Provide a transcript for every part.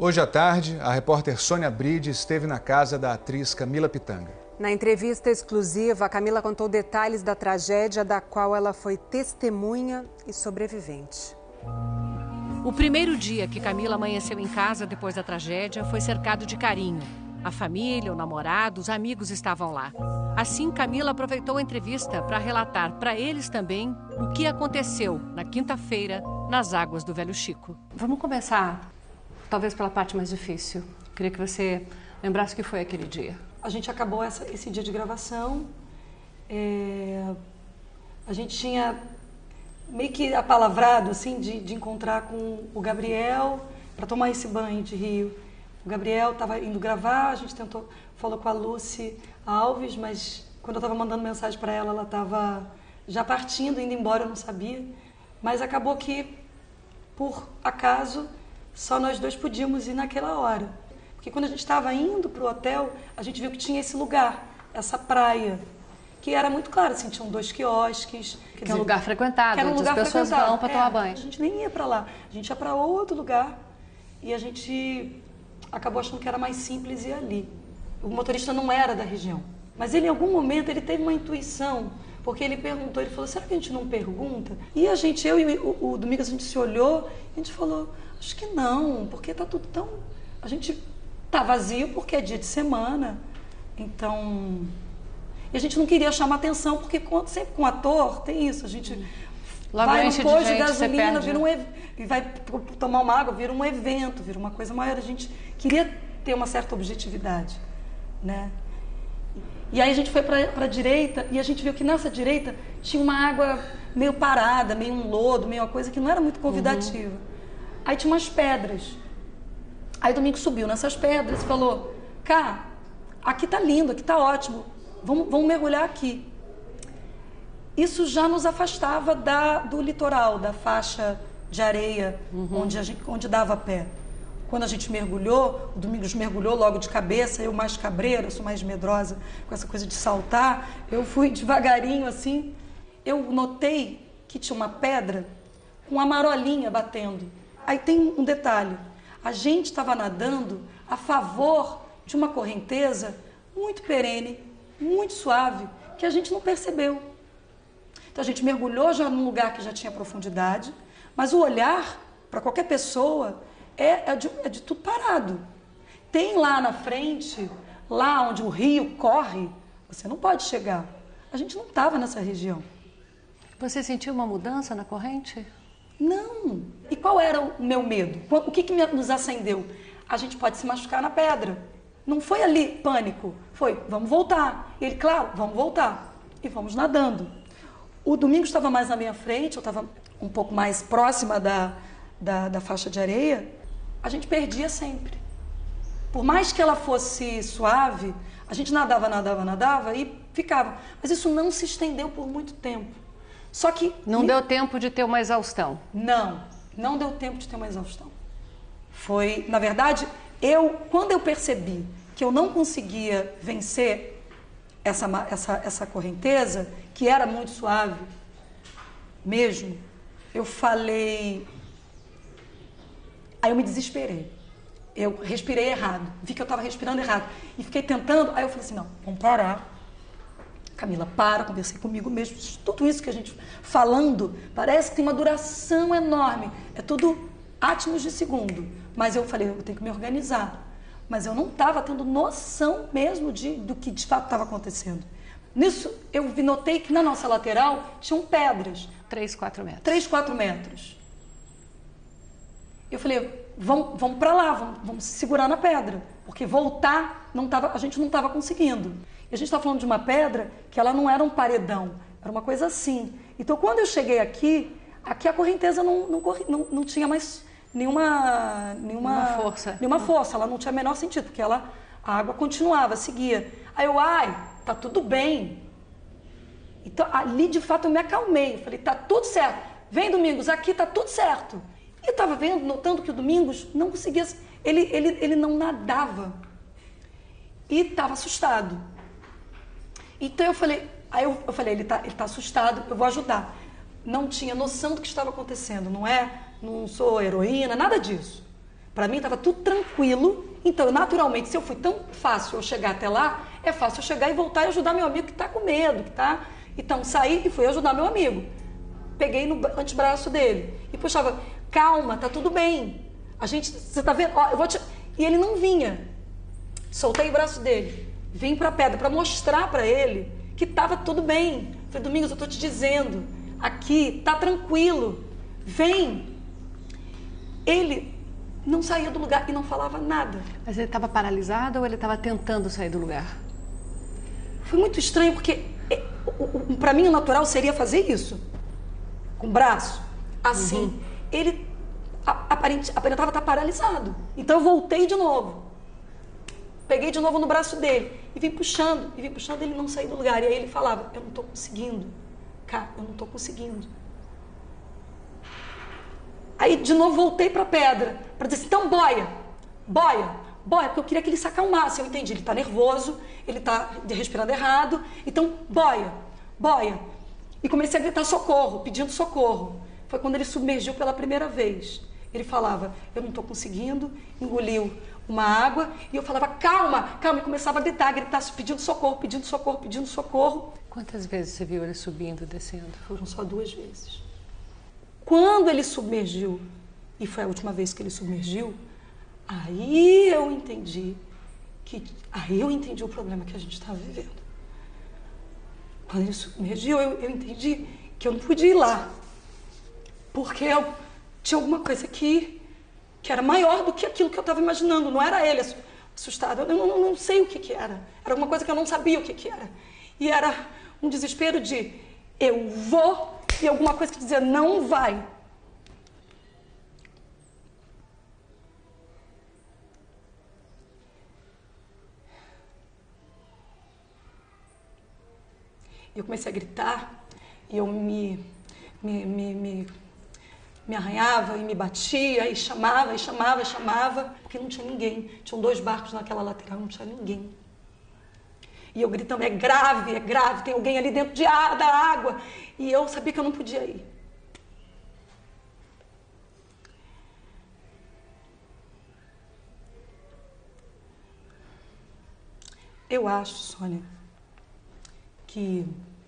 Hoje à tarde, a repórter Sônia Bride esteve na casa da atriz Camila Pitanga. Na entrevista exclusiva, a Camila contou detalhes da tragédia da qual ela foi testemunha e sobrevivente. O primeiro dia que Camila amanheceu em casa depois da tragédia foi cercado de carinho. A família, o namorado, os amigos estavam lá. Assim, Camila aproveitou a entrevista para relatar para eles também o que aconteceu na quinta-feira nas águas do Velho Chico. Vamos começar, talvez pela parte mais difícil. Queria que você lembrasse o que foi aquele dia. A gente acabou esse dia de gravação. A gente tinha meio que apalavrado assim, de encontrar com o Gabriel para tomar esse banho de rio. O Gabriel estava indo gravar, a gente falou com a Lucy Alves, mas quando eu estava mandando mensagem para ela, ela estava já partindo, indo embora, eu não sabia. Mas acabou que, por acaso, só nós dois podíamos ir naquela hora. Porque quando a gente estava indo para o hotel, a gente viu que tinha esse lugar, essa praia, que era muito claro, assim, tinham 2 quiosques. Que é um lugar frequentado, onde as pessoas vão para tomar banho. A gente nem ia para lá, a gente ia para outro lugar e a gente acabou achando que era mais simples ir ali. O motorista não era da região, mas ele em algum momento ele teve uma intuição, porque ele perguntou, ele falou, será que a gente não pergunta? E a gente, eu e o Domingos, a gente se olhou e a gente falou, acho que não, porque tá tudo tão... A gente tá vazio porque é dia de semana, então... E a gente não queria chamar atenção, porque sempre com ator tem isso, a gente... Logo vai no posto de gasolina, e vai tomar uma água, vira um evento, vira uma coisa maior. A gente queria ter uma certa objetividade, né? E aí a gente foi para a direita e a gente viu que nessa direita tinha uma água meio parada, meio um lodo, meio uma coisa que não era muito convidativa. Aí tinha umas pedras. Aí o Domingos subiu nessas pedras e falou, cá, aqui tá lindo, aqui tá ótimo, vamos mergulhar aqui. Isso já nos afastava do litoral, da faixa de areia, onde dava pé. Quando a gente mergulhou, o Domingos mergulhou logo de cabeça, eu mais cabreira, sou mais medrosa com essa coisa de saltar, eu fui devagarinho assim. Eu notei que tinha uma pedra com uma marolinha batendo. Aí tem um detalhe, a gente estava nadando a favor de uma correnteza muito perene, muito suave, que a gente não percebeu. Então a gente mergulhou já num lugar que já tinha profundidade, mas o olhar para qualquer pessoa é de tudo parado. Tem lá na frente, lá onde o rio corre, você não pode chegar. A gente não estava nessa região. Você sentiu uma mudança na corrente? Não. E qual era o meu medo? O que nos acendeu? A gente pode se machucar na pedra. Não foi ali pânico, foi vamos voltar. E ele, claro, vamos voltar. E vamos nadando. O Domingos estava mais na minha frente, eu estava um pouco mais próxima da faixa de areia. A gente perdia sempre. Por mais que ela fosse suave, a gente nadava e ficava. Mas isso não se estendeu por muito tempo. Só que... Não deu tempo de ter uma exaustão? Não deu tempo de ter uma exaustão. Foi, na verdade, quando eu percebi que eu não conseguia vencer essa correnteza, que era muito suave mesmo, eu falei... Aí eu me desesperei. Eu respirei errado. Vi que eu estava respirando errado. E fiquei tentando. Aí eu falei assim, não, vamos parar. Camila, conversei comigo mesmo. Tudo isso que a gente falando, parece que tem uma duração enorme. É tudo átomos de segundo. Mas eu falei, eu tenho que me organizar. Mas eu não estava tendo noção mesmo do que de fato estava acontecendo. Nisso, eu notei que na nossa lateral tinham pedras. 3, 4 metros. 3, 4 metros. Eu falei, vamos para lá, vamos se segurar na pedra. Porque voltar, a gente não estava conseguindo. E a gente estava falando de uma pedra que ela não era um paredão, era uma coisa assim. Então, quando eu cheguei aqui a correnteza não tinha mais nenhuma força, ela não tinha o menor sentido, porque a água continuava, seguia. Aí eu, tá tudo bem. Então, ali, de fato, eu me acalmei. Eu falei, tá tudo certo. Vem, Domingos, aqui tá tudo certo. E eu estava notando que o Domingos não conseguia, ele não nadava. E estava assustado. Então eu falei, ele tá assustado, eu vou ajudar. Não tinha noção do que estava acontecendo, não sou heroína, nada disso. Para mim estava tudo tranquilo, então naturalmente, se eu fui tão fácil eu chegar até lá, é fácil eu chegar e voltar e ajudar meu amigo que está com medo, que tá... Então saí e fui ajudar meu amigo. Peguei no antebraço dele e puxava, calma, tá tudo bem. A gente, você tá vendo? Ó, eu vou te... E ele não vinha. Soltei o braço dele, vim para a pedra para mostrar para ele que estava tudo bem. Falei, Domingos, eu tô te dizendo, aqui tá tranquilo, vem. Ele não saía do lugar e não falava nada. Mas ele estava paralisado ou ele estava tentando sair do lugar? Foi muito estranho, porque para mim o natural seria fazer isso. Com o braço, assim. Ele aparentava estar paralisado. Então eu voltei de novo. Peguei de novo no braço dele e vim puxando, ele não saía do lugar. E aí ele falava, eu não estou conseguindo. Cá, eu não estou conseguindo. Aí de novo voltei para a pedra, para dizer assim, então boia, porque eu queria que ele se acalmasse. Eu entendi, ele está nervoso, ele está respirando errado, então boia. E comecei a gritar socorro, pedindo socorro. Foi quando ele submergiu pela primeira vez. Ele falava, eu não estou conseguindo, engoliu uma água, e eu falava, calma, e começava a gritar, pedindo socorro. Quantas vezes você viu ele subindo e descendo? Foram só 2 vezes. Quando ele submergiu, e foi a última vez que ele submergiu, aí eu entendi o problema que a gente estava vivendo. Quando ele submergiu, eu entendi que eu não podia ir lá, porque tinha alguma coisa que era maior do que aquilo que eu estava imaginando. Não era ele assustado, eu não sei o que era. Era alguma coisa que eu não sabia o que era. E era um desespero de eu vou, e alguma coisa que dizia não vai. Eu comecei a gritar e eu me arranhava e me batia e chamava, porque não tinha ninguém. Tinham 2 barcos naquela lateral, não tinha ninguém. E eu gritando, é grave, tem alguém ali dentro da água. E eu sabia que eu não podia ir. Eu acho, Sônia, que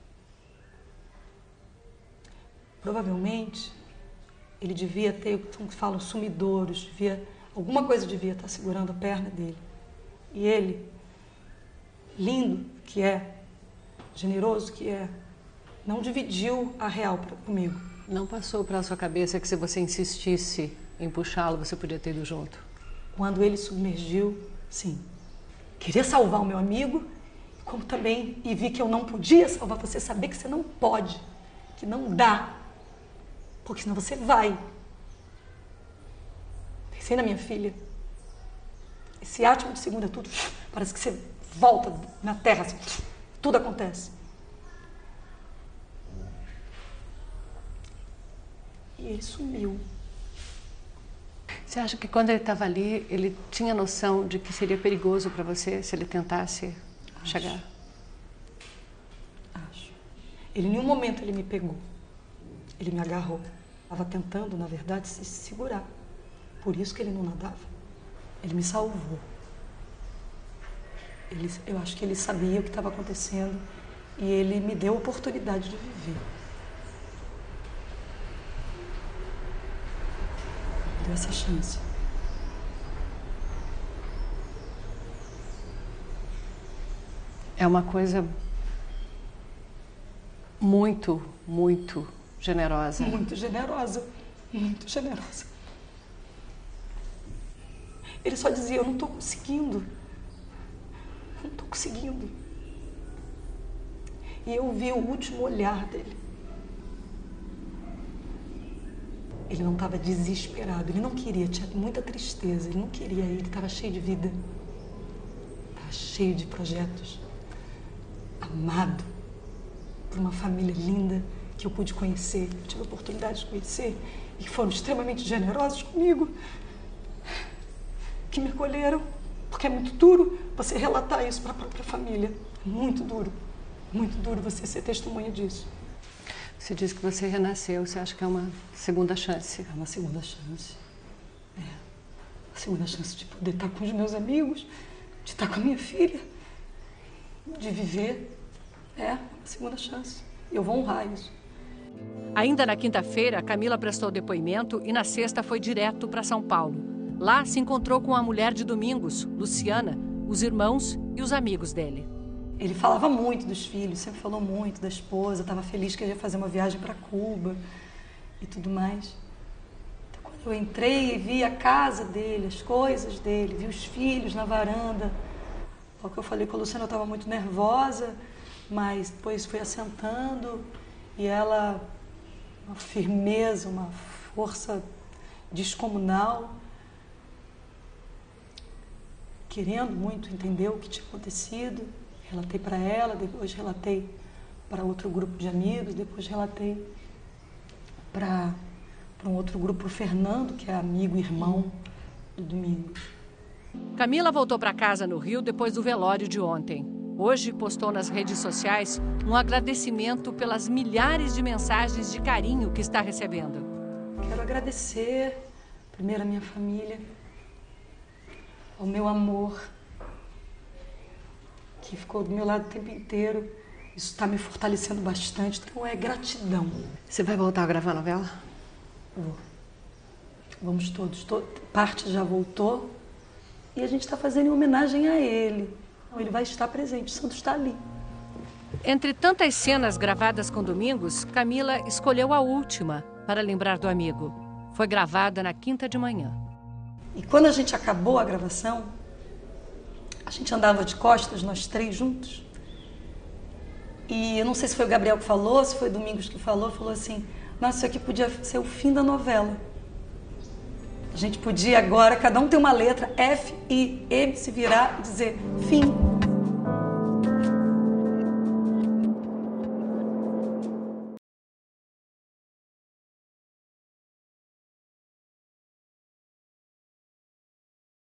provavelmente ele devia ter, como falam, sumidouros, alguma coisa devia estar segurando a perna dele. E ele, lindo que é, generoso que é, não dividiu a real comigo. Não passou pela sua cabeça que se você insistisse em puxá-lo, você podia ter ido junto? Quando ele submergiu, sim. Queria salvar o meu amigo, como também, e vi que eu não podia salvar você, saber que você não pode, que não dá, porque senão você vai. Pensei na minha filha. Esse átomo de segunda, tudo, parece que você volta na terra, assim, tudo acontece. E ele sumiu. Você acha que quando ele estava ali, ele tinha noção de que seria perigoso para você se ele tentasse chegar? Acho. Ele, em nenhum momento, ele me pegou. Ele me agarrou. Estava tentando, na verdade, se segurar. Por isso que ele não nadava. Ele me salvou. Eu acho que ele sabia o que estava acontecendo e ele me deu a oportunidade de viver. Me deu essa chance. É uma coisa muito, muito generosa. Muito generosa. Muito generosa. Ele só dizia, eu não estou conseguindo. Não estou conseguindo. E eu vi o último olhar dele. Ele não estava desesperado, ele não queria, tinha muita tristeza, ele não queria ir, ele estava cheio de vida. Estava cheio de projetos. Amado por uma família linda que eu pude conhecer, eu tive a oportunidade de conhecer e que foram extremamente generosos comigo, que me acolheram, porque é muito duro você relatar isso para a própria família. É muito duro você ser testemunha disso. Você disse que você renasceu, você acha que é uma segunda chance? É uma segunda chance. É. a segunda chance de poder estar com os meus amigos, de estar com a minha filha, de viver. É a segunda chance. Eu vou honrar isso. Ainda na quinta-feira, Camila prestou depoimento e na sexta foi direto para São Paulo. Lá se encontrou com a mulher de Domingos, Luciana, os irmãos e os amigos dele. Ele falava muito dos filhos, sempre falou muito da esposa, estava feliz que ele ia fazer uma viagem para Cuba e tudo mais. Então, quando eu entrei e vi a casa dele, as coisas dele, vi os filhos na varanda, o que eu falei com a Luciana, eu estava muito nervosa, mas depois fui assentando e ela, uma firmeza, uma força descomunal, querendo muito entender o que tinha acontecido. Relatei para ela, depois relatei para outro grupo de amigos, depois relatei para um outro grupo, para o Fernando, que é amigo e irmão do Domingos. Camila voltou para casa no Rio depois do velório de ontem. Hoje postou nas redes sociais um agradecimento pelas milhares de mensagens de carinho que está recebendo. Quero agradecer, primeiro, a minha família, ao meu amor, que ficou do meu lado o tempo inteiro. Isso está me fortalecendo bastante, então é gratidão. Você vai voltar a gravar a novela? Vou. Vamos todos, parte já voltou e a gente está fazendo em homenagem a ele. Então, ele vai estar presente, o Santos está ali. Entre tantas cenas gravadas com Domingos, Camila escolheu a última para lembrar do amigo. Foi gravada na quinta de manhã. E quando a gente acabou a gravação, a gente andava de costas, nós três juntos. E eu não sei se foi o Gabriel que falou, se foi o Domingos que falou assim, nossa, isso aqui podia ser o fim da novela. A gente podia agora, cada um tem uma letra, F, I, M, se virar e dizer fim.